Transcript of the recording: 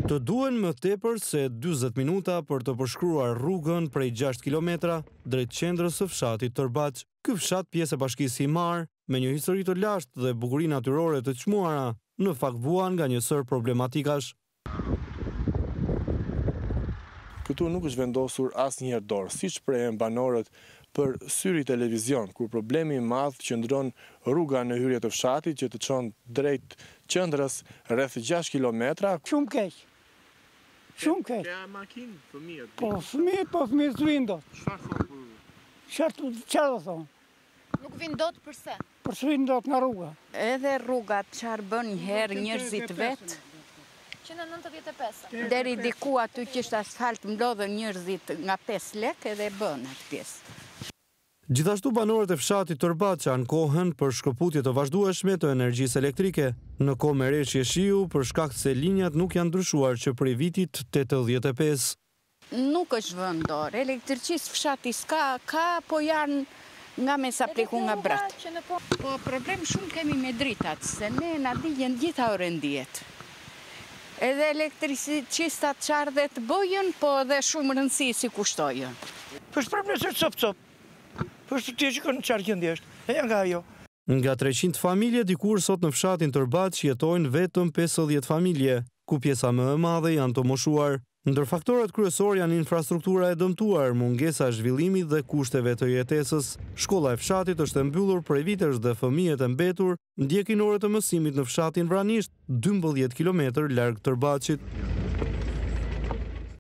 Të duhen më tepër se 40 minuta për të përshkruar rrugën prej 6 kilometra drejt qendrës së fshatit Tërbaç. Ky fshat, pjesë e bashkisë Himar, me një histori të lashtë dhe bukuri natyrore të çmuara, në fakt vuan nga një sër problematikash. Këtu nuk është vendosur asnjëherë dorë, siç prehen banorët për syri televizion, kur problemi i madh qëndron rruga në hyrje të fshatit që të çon drejt qendrës rreth 6 kilometra. Shumë keq. Shumë keq. Ka makinë, fëmijët. Fëmijët zvindot. Çfarë thon? Çfarë do thonë? Nuk vin dot përse? Për zvindot nga rruga. Edhe rrugat çfarë bën një herë njerëzit vet. Që në 95. Deri diku aty që është asfalt mlodhen njerëzit nga 5 lekë edhe bën atë pjesë. Gjithashtu banorët e fshatit Tërbaç ankohen për shkëputje të vazhdueshme të energjisë elektrike, në kohë merreshje shiu për shkak se linjat nuk janë ndryshuar që prej vitit 85. Nuk është vendor, elektricistë fshati ka, po janë nga me sa pleku nga brat. Po problem shumë kemi me dritat, se ne na dijen gjitha orën 10. Edhe elektricistat çfarë dhe të bojën, po edhe shumë rëndësi si kushtojën. Për problem se cop. Për të tjerë që kanë qarë gjendjesht, e janë nga ajo. Nga 300 familje dikur sot në fshatin Tërbaç jetojnë vetëm 50 familje, ku pjesa më e madhe janë të moshuar. Ndër faktorët kryesor janë infrastruktura e dëmtuar, mungesa e zhvillimit dhe kushteve të jetesës. Shkolla e fshatit është e mbyllur prej vitesh dhe fëmijët e mbetur ndjekin orët e mësimit në fshatin Vranisht, 12 kilometër larg Tërbaçit.